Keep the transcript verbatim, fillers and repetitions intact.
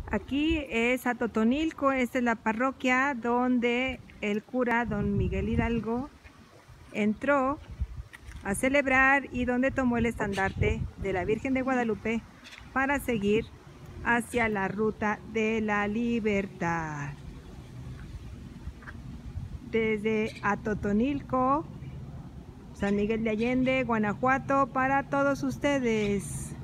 Aquí es Atotonilco, esta es la parroquia donde el cura don Miguel Hidalgo entró a celebrar y donde tomó el estandarte de la Virgen de Guadalupe para seguir hacia la ruta de la libertad. Desde Atotonilco, San Miguel de Allende, Guanajuato, para todos ustedes.